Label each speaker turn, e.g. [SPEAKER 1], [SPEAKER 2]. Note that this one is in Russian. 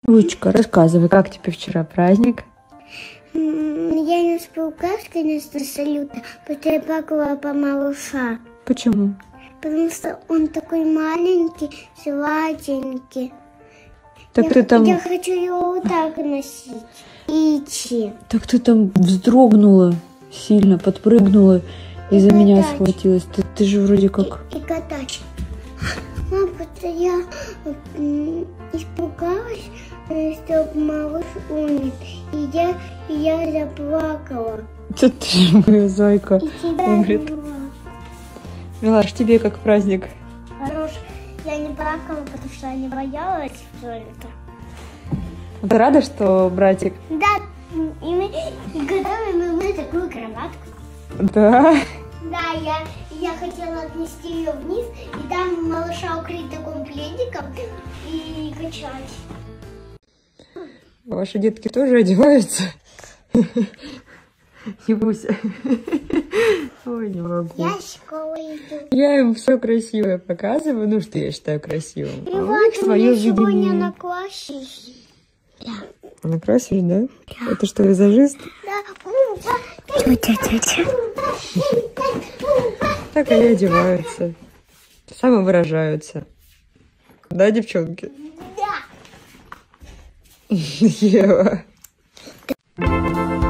[SPEAKER 1] Ручка, рассказывай, как тебе вчера праздник?
[SPEAKER 2] Я не испугалась, конечно, салюта, потому что я плакала по малыша.
[SPEAKER 1] Почему?
[SPEAKER 2] Потому что он такой маленький, сладенький.
[SPEAKER 1] Так ты там...
[SPEAKER 2] Я хочу его вот так носить и идти.
[SPEAKER 1] Так ты там вздрогнула сильно, подпрыгнула и за меня схватилась. Ты же вроде как...
[SPEAKER 2] И катать. Мам, просто я испугалась, что малыш умер. И я заплакала.
[SPEAKER 1] Ты же моя зайка
[SPEAKER 2] И тебя
[SPEAKER 1] умрет. Милаш, тебе как праздник?
[SPEAKER 2] Хорош. Я не плакала, потому что я не боялась все это.
[SPEAKER 1] Ты рада, что братик?
[SPEAKER 2] Да, и мы готовим мы такую кроватку.
[SPEAKER 1] Да.
[SPEAKER 2] Да, я хотела отнести ее вниз и там малыша укрыть таким пледиком и качать.
[SPEAKER 1] Ваши детки тоже одеваются? Не бойся. Ой, не могу.
[SPEAKER 2] Я в школу иду.
[SPEAKER 1] Я им все красивое показываю, ну что я считаю красивым.
[SPEAKER 2] И
[SPEAKER 1] А у
[SPEAKER 2] вот
[SPEAKER 1] них
[SPEAKER 2] у
[SPEAKER 1] свое
[SPEAKER 2] меня сегодня
[SPEAKER 1] видение.
[SPEAKER 2] накласишь.
[SPEAKER 1] Накрасишь, да? Это что, визажист?
[SPEAKER 2] Да. Тетя.
[SPEAKER 1] Так они одеваются. Самовыражаются. Да, девчонки?
[SPEAKER 2] Да.
[SPEAKER 1] Ева.